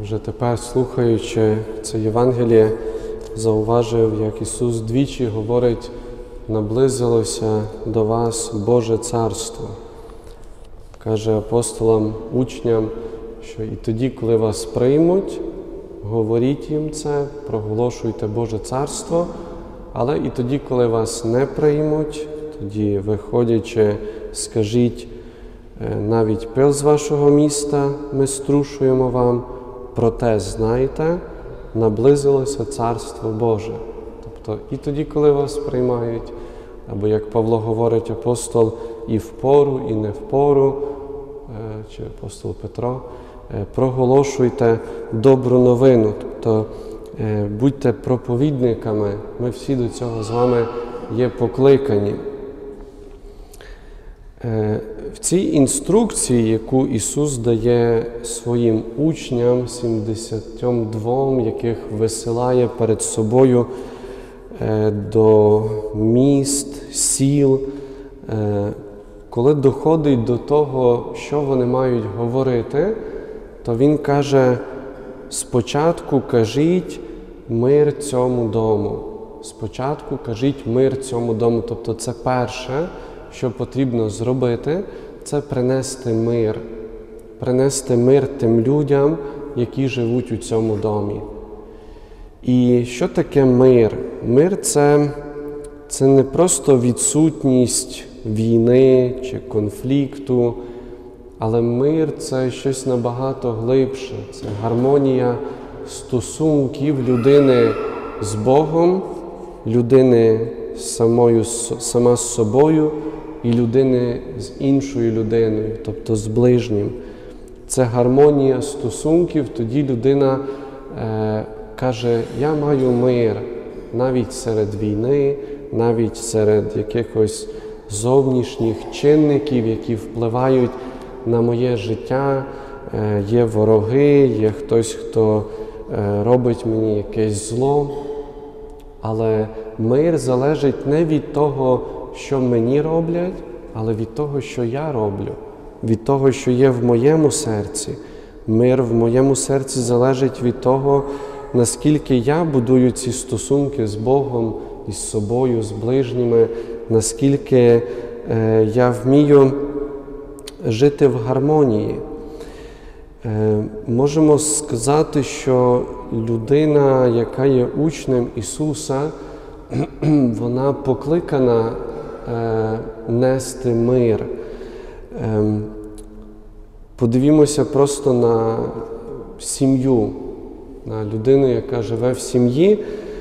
Вже тепер, слухаючи це Євангеліє, зауважив, як Ісус двічі говорить: «Наблизилося до вас Боже Царство». Каже апостолам, учням, що і тоді, коли вас приймуть, говоріть їм це, проголошуйте Боже Царство, але і тоді, коли вас не приймуть, тоді, виходячи, скажіть: навіть пил з вашого міста ми струшуємо вам, проте знайте, наблизилося Царство Боже. Тобто і тоді, коли вас приймають, або, як Павло говорить, апостол, і в пору, і не в пору, чи апостол Петро, проголошуйте добру новину. Тобто будьте проповідниками. Ми всі до цього з вами є покликані. В цій інструкції, яку Ісус дає своїм учням, 72, яких висилає перед собою до міст, сіл, коли доходить до того, що вони мають говорити, то Він каже: спочатку кажіть мир цьому дому. Спочатку кажіть мир цьому дому. Тобто це перше, що потрібно зробити, це принести мир. Принести мир тим людям, які живуть у цьому домі. І що таке мир? Мир – це не просто відсутність війни чи конфлікту, але мир – це щось набагато глибше. Це гармонія стосунків людини з Богом, людини сама з собою і людини з іншою людиною, тобто з ближнім. Це гармонія стосунків, тоді людина каже: я маю мир навіть серед війни, навіть серед якихось зовнішніх чинників, які впливають на моє життя. Є вороги, є хтось, хто робить мені якесь зло. Але мир залежить не від того, що мені роблять, але від того, що я роблю, від того, що є в моєму серці. Мир в моєму серці залежить від того, наскільки я будую ці стосунки з Богом, із собою, з ближніми, наскільки я вмію жити в гармонії. Можемо сказати, що людина, яка є учнем Ісуса, вона покликана нести мир. Подивімося просто на сім'ю, на людину, яка живе в сім'ї.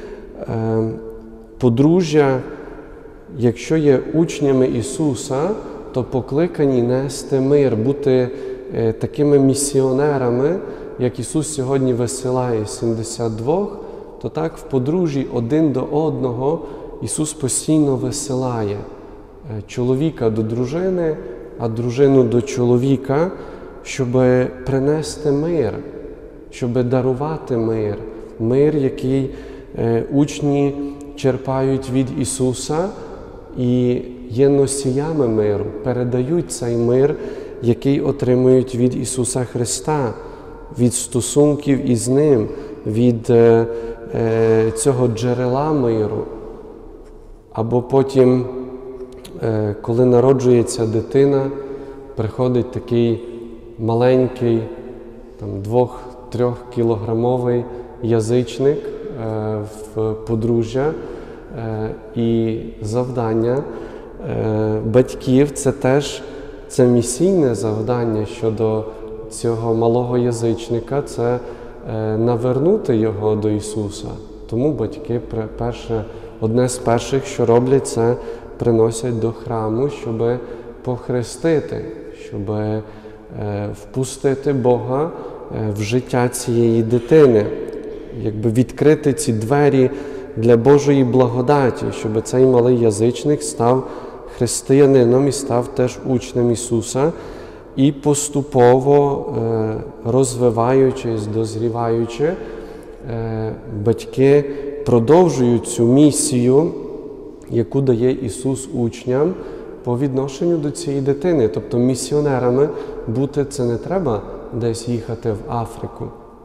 Подружжя, якщо є учнями Ісуса, то покликані нести мир, бути такими місіонерами, як Ісус сьогодні висилає 72, то так в подружжі один до одного Ісус постійно висилає чоловіка до дружини, а дружину до чоловіка, щоб принести мир, щоб дарувати мир. Мир, який учні черпають від Ісуса і є носіями миру, передають цей мир, який отримують від Ісуса Христа, від стосунків із Ним, від цього джерела миру. Або потім, коли народжується дитина, приходить такий маленький, 2-3 кілограмовий язичник в подружжя, і завдання батьків – це теж місійне завдання щодо цього малого язичника, це навернути його до Ісуса. Тому батьки одне з перших, що роблять, це приносять до храму, щоб похрестити, щоб впустити Бога в життя цієї дитини, якби відкрити ці двері для Божої благодаті, щоб цей малий язичник став християнином і став теж учнем Ісуса, і поступово, розвиваючись, дозріваючи, батьки продовжують цю місію, яку дає Ісус учням по відношенню до цієї дитини. Тобто місіонерами бути – це не треба десь їхати в Африку.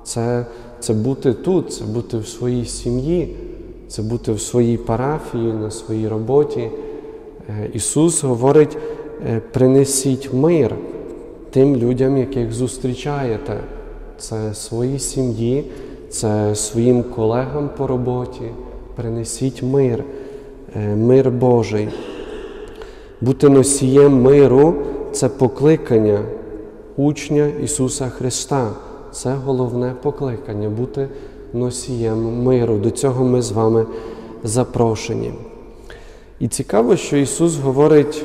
Це бути тут, це бути в своїй сім'ї, це бути в своїй парафії, на своїй роботі. Ісус говорить, принесіть мир тим людям, яких зустрічаєте. Це своїй сім'ї, це своїм колегам по роботі. Принесіть мир, мир Божий. Бути носієм миру – це покликання учня Ісуса Христа. Це головне покликання – бути носієм миру. До цього ми з вами запрошені. І цікаво, що Ісус говорить,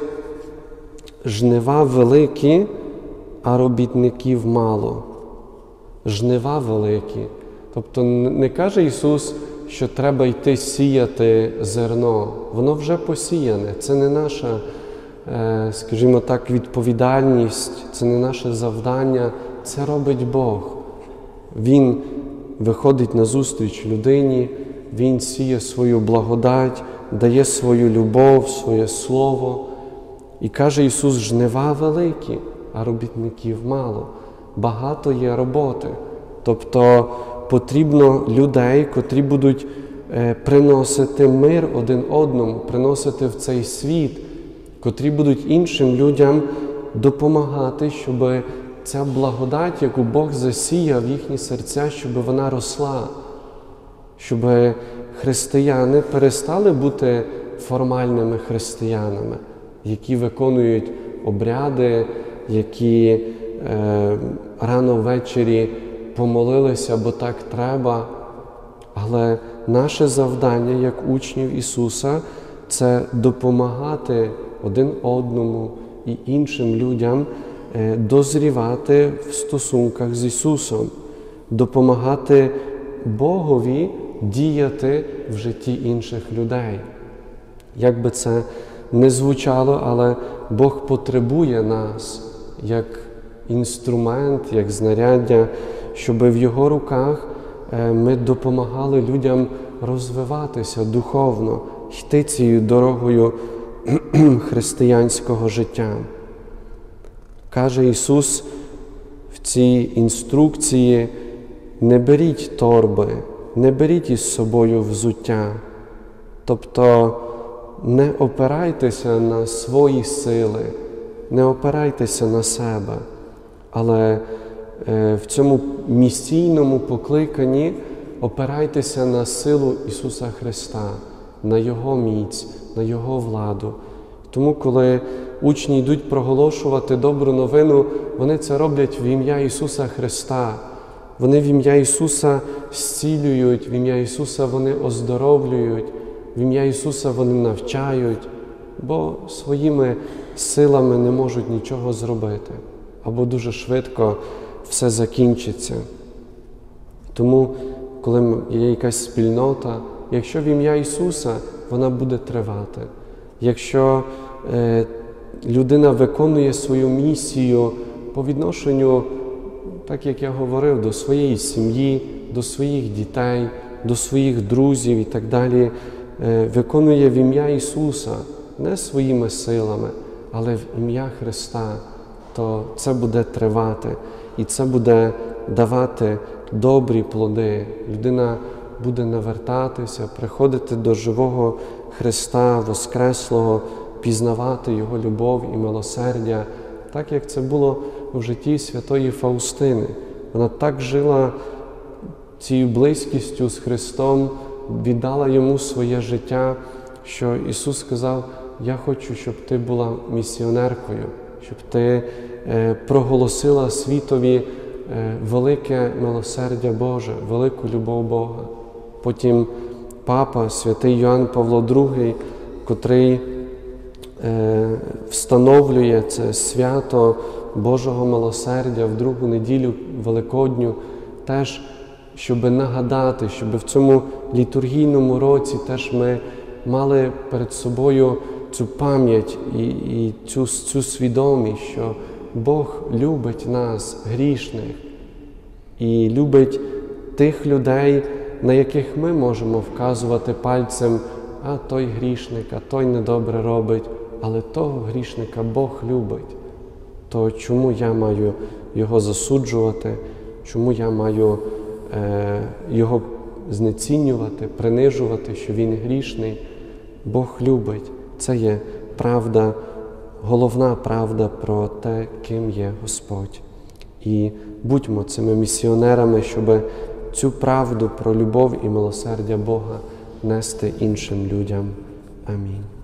жнива великі, а робітників мало. Жнива великі. Тобто не каже Ісус, що треба йти сіяти зерно. Воно вже посіяне. Це не наша, скажімо так, відповідальність, це не наше завдання. Це робить Бог. Він виходить назустріч людині, Він сіє свою благодать, дає свою любов, своє слово. І каже Ісус, жнива великі, а робітників мало. Багато є роботи. Тобто потрібно людей, котрі будуть приносити мир один одному, приносити в цей світ, котрі будуть іншим людям допомагати, щоб ця благодать, яку Бог засіяв в їхні серця, щоб вона росла, щоб християни перестали бути формальними християнами, які виконують обряди, які рано ввечері помолилися, бо так треба. Але наше завдання, як учнів Ісуса, це допомагати один одному і іншим людям дозрівати в стосунках з Ісусом, допомагати Богові діяти в житті інших людей. Як би це не звучало, але Бог потребує нас як інструмент, як знаряддя, щоб в Його руках ми допомагали людям розвиватися духовно, йти цією дорогою християнського життя. Каже Ісус в цій інструкції, не беріть торби, не беріть із собою взуття. Тобто не опирайтеся на свої сили, не опирайтеся на себе, але в цьому місійному покликанні опирайтеся на силу Ісуса Христа, на Його міць, на Його владу. Тому, коли учні йдуть проголошувати добру новину, вони це роблять в ім'я Ісуса Христа. Вони в ім'я Ісуса зцілюють, в ім'я Ісуса вони оздоровлюють, в ім'я Ісуса вони навчають, бо своїми силами не можуть нічого зробити, або дуже швидко все закінчиться. Тому, коли є якась спільнота, якщо в ім'я Ісуса, вона буде тривати. Якщо людина виконує свою місію по відношенню, так як я говорив, до своєї сім'ї, до своїх дітей, до своїх друзів і так далі, виконує в ім'я Ісуса, не своїми силами, але в ім'я Христа, то це буде тривати і це буде давати добрі плоди. Людина буде навертатися, приходити до живого Христа Воскреслого, пізнавати Його любов і милосердя, так як це було в житті святої Фаустини. Вона так жила цією близькістю з Христом, віддала Йому своє життя, що Ісус сказав, я хочу, щоб ти була місіонеркою, щоб ти проголосила світові велике милосердя Боже, велику любов Бога. Потім папа, святий Йоанн Павло II, котрий встановлює це свято Божого милосердя в другу неділю Великодню, теж, щоб нагадати, щоб в цьому літургійному році теж ми мали перед собою цю пам'ять і цю свідомість, що Бог любить нас, грішних, і любить тих людей, на яких ми можемо вказувати пальцем, а той грішник, а той недобре робить, але того грішника Бог любить. То чому я маю його засуджувати, чому я маю його знецінювати, принижувати, що він грішний. Бог любить. Це є правда, головна правда про те, ким є Господь. І будьмо цими місіонерами, щоб цю правду про любов і милосердя Бога нести іншим людям. Амінь.